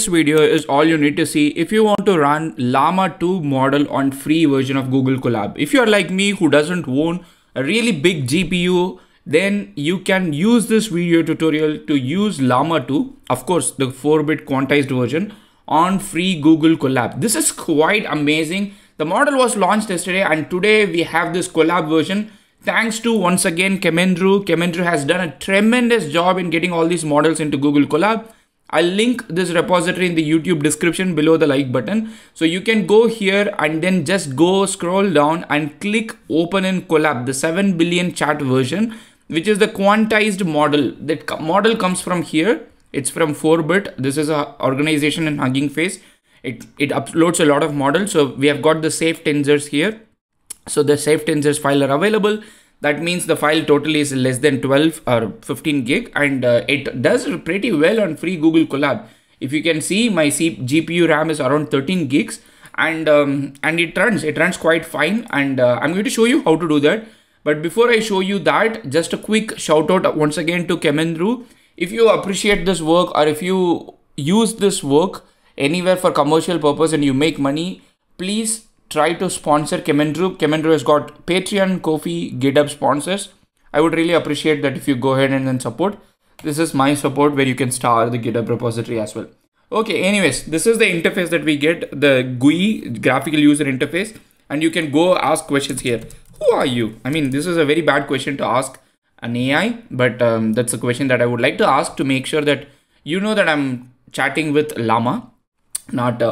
This video is all you need to see if you want to run Llama 2 model on free version of Google Colab. If you're like me who doesn't own a really big GPU, then you can use this video tutorial to use Llama 2, of course the 4-bit quantized version, on free Google Colab. This is quite amazing. The model was launched yesterday and today we have this Colab version. Thanks to once again Kemendru. Kemendru has done a tremendous job in getting all these models into Google Colab. I'll link this repository in the YouTube description below the like button. So you can go here and then just go scroll down and click open in Colab, the 7 billion chat version, which is the quantized model. That model comes from here. It's from 4-bit. This is a organization in Hugging Face. It uploads a lot of models. So we have got the safe tensors here. So the safe tensors file are available. That means the file total is less than 12 or 15 gig, and it does pretty well on free Google Colab. If you can see, my GPU RAM is around 13 gigs, and it runs quite fine. And I'm going to show you how to do that. But before I show you that, just a quick shout out once again to Kemendru. If you appreciate this work, or if you use this work anywhere for commercial purpose and you make money, please try to sponsor Kemendru. Kemendru has got Patreon, Ko-fi, GitHub sponsors. I would really appreciate that if you go ahead and then support. This is my support where you can star the GitHub repository as well. Okay, anyways, this is the interface that we get, the GUI, graphical user interface, and you can go ask questions here. Who are you? I mean, this is a very bad question to ask an AI, but that's a question that I would like to ask to make sure that you know that I'm chatting with Llama, not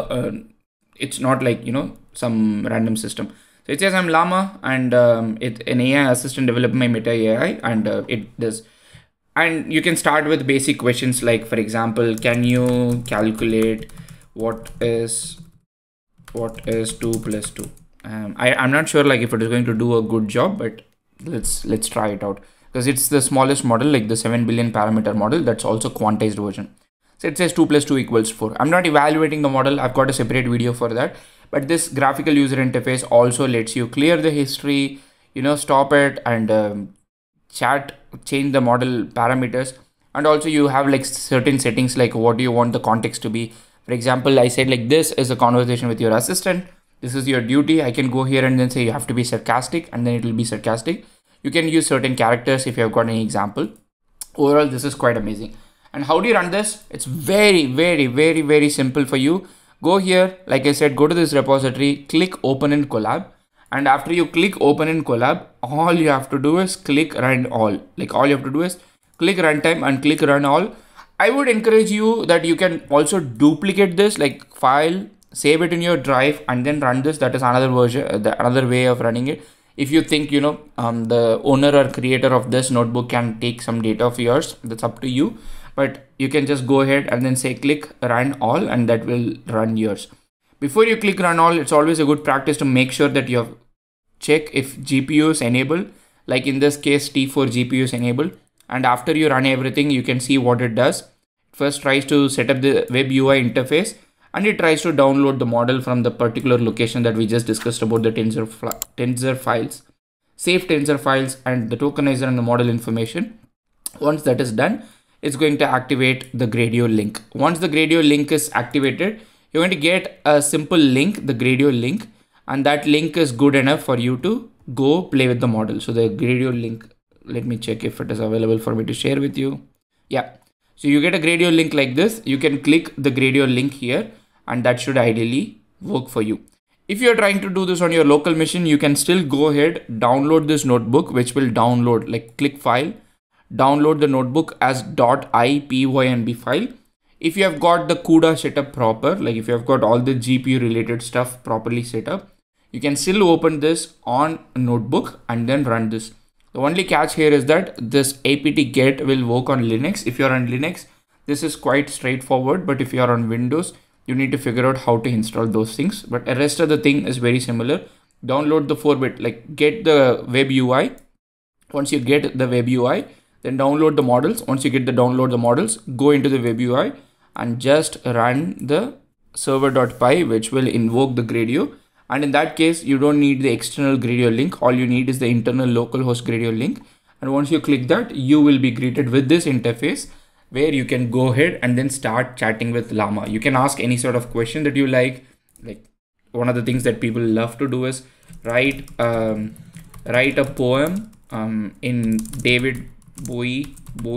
it's not like, you know, some random system. So it says I'm Llama, and it's an AI assistant developed by Meta AI, and it does. And you can start with basic questions like, for example, can you calculate what is 2 plus 2? I'm not sure like if it is going to do a good job, but let's try it out, because it's the smallest model, like the 7 billion parameter model. That's also quantized version. So it says 2 plus 2 equals 4. I'm not evaluating the model. I've got a separate video for that. But this graphical user interface also lets you clear the history, you know, stop it, and change the model parameters. And also you have like certain settings, like what do you want the context to be. For example, I said like this is a conversation with your assistant. This is your duty. I can go here and then say you have to be sarcastic, and then it will be sarcastic. You can use certain characters if you have got any example. Overall, this is quite amazing. And how do you run this? It's very, very, very, very simple for you. Go here, like I said, go to this repository, click open in Colab. And after you click open in Colab, all you have to do is click run all. Like all you have to do is click runtime and click run all. I would encourage you that you can also duplicate this, like file, save it in your drive, and then run this. That is another version, another way of running it. If you think, you know, the owner or creator of this notebook can take some data of yours, that's up to you. But you can just go ahead and then say click run all, and that will run yours. Before you click run all, it's always a good practice to make sure that you have check if GPU is enabled. Like in this case, T4 GPU is enabled. And after you run everything, you can see what it does. First tries to set up the web UI interface, and it tries to download the model from the particular location that we just discussed about, the tensor files, safe tensor files, and the tokenizer and the model information. Once that is done, it's going to activate the Gradio link. Once the Gradio link is activated, you're going to get a simple link, the Gradio link, and that link is good enough for you to go play with the model. So the Gradio link, let me check if it is available for me to share with you. Yeah. So you get a Gradio link like this. You can click the Gradio link here, and that should ideally work for you. If you're trying to do this on your local machine, you can still go ahead, download this notebook, which will download, like click file, download the notebook as .ipynb file. If you have got the CUDA setup proper, like if you have got all the GPU related stuff properly set up, you can still open this on a notebook and then run this. The only catch here is that this apt-get will work on Linux. If you're on Linux, this is quite straightforward, but if you're on Windows, you need to figure out how to install those things. But the rest of the thing is very similar. Download the 4-bit, like get the web UI. Once you get the web UI, then download the models. Once you get the download the models, go into the web UI and just run the server.py, which will invoke the Gradio. And in that case, you don't need the external Gradio link. All you need is the internal localhost Gradio link. And once you click that, you will be greeted with this interface. where you can go ahead and then start chatting with Llama. You can ask any sort of question that you like one of the things that people love to do is write a poem in David Bowie,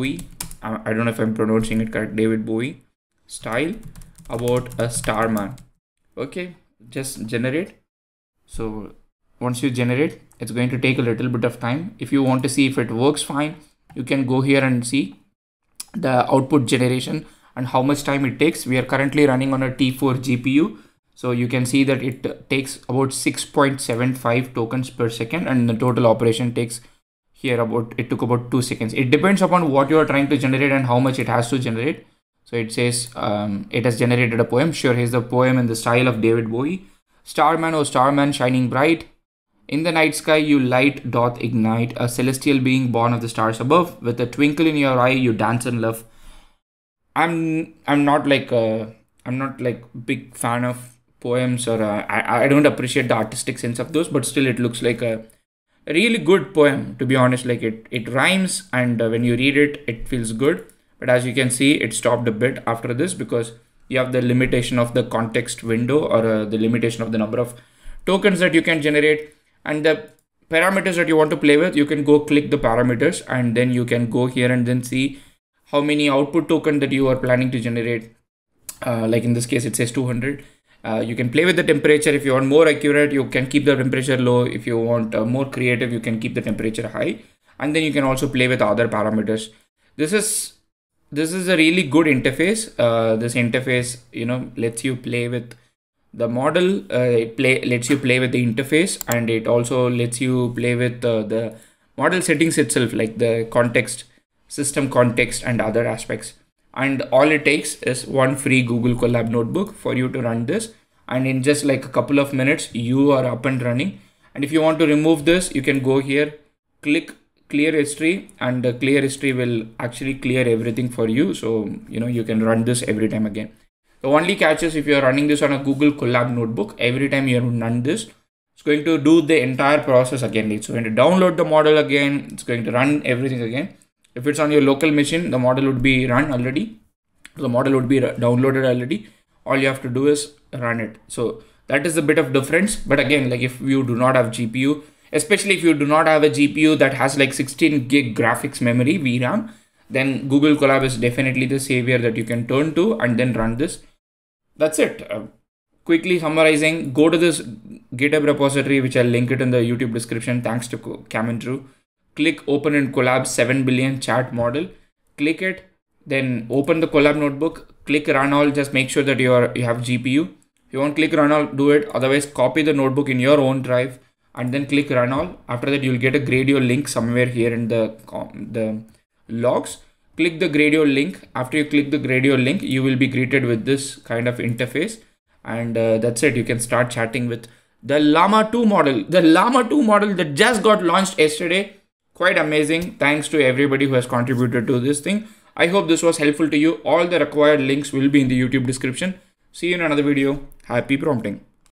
I don't know if I'm pronouncing it correct, David Bowie style, about a starman. Okay, just generate. So once you generate, it's going to take a little bit of time. If you want to see if it works fine, you can go here and see the output generation and how much time it takes. We are currently running on a T4 GPU. So you can see that it takes about 6.75 tokens per second, and the total operation takes here it took about 2 seconds. It depends upon what you are trying to generate and how much it has to generate. So it says it has generated a poem. Sure, here's the poem in the style of David Bowie. Starman, oh starman, shining bright. In the night sky you light doth ignite, a celestial being born of the stars above. With a twinkle in your eye you dance in love. I'm not like big fan of poems, or I don't appreciate the artistic sense of those, but still it looks like a really good poem, to be honest. Like it rhymes, and when you read it, it feels good. But as you can see, it stopped a bit after this because you have the limitation of the context window, or the limitation of the number of tokens that you can generate, and the parameters that you want to play with. You can go click the parameters, and then you can go here and then see how many output token that you are planning to generate. Like in this case, it says 200. You can play with the temperature. If you want more accurate, you can keep the temperature low. If you want more creative, you can keep the temperature high, and then you can also play with other parameters. This is a really good interface. This interface, lets you play with the model. It lets you play with the interface, and it also lets you play with the model settings itself, like the context, system context, and other aspects. And all it takes is one free Google Colab notebook for you to run this, and in just like a couple of minutes you are up and running. And if you want to remove this, you can go here, click clear history, and the clear history will actually clear everything for you. So you can run this every time again. The only catch is if you are running this on a Google Colab notebook, every time you run this, it's going to do the entire process again. It's going to download the model again, it's going to run everything again. If it's on your local machine, the model would be run already. The model would be downloaded already. All you have to do is run it. So that is a bit of difference. But again, like if you do not have GPU, especially if you do not have a GPU that has like 16 gig graphics memory VRAM, then Google Colab is definitely the savior that you can turn to and then run this. That's it. Quickly summarizing, go to this GitHub repository, which I'll link it in the YouTube description. Thanks to Camandrew. Click open in Colab 7 billion chat model. Click it, then open the Colab notebook. Click run all. Just make sure that you have GPU. If you want click run all, do it. Otherwise, copy the notebook in your own drive and then click run all. After that, you'll get a Gradio link somewhere here in the logs. Click the Gradio link. After you click the Gradio link, you will be greeted with this kind of interface, and that's it. You can start chatting with the Llama 2 model. The Llama 2 model that just got launched yesterday. Quite amazing. Thanks to everybody who has contributed to this thing. I hope this was helpful to you. All the required links will be in the YouTube description. See you in another video. Happy prompting.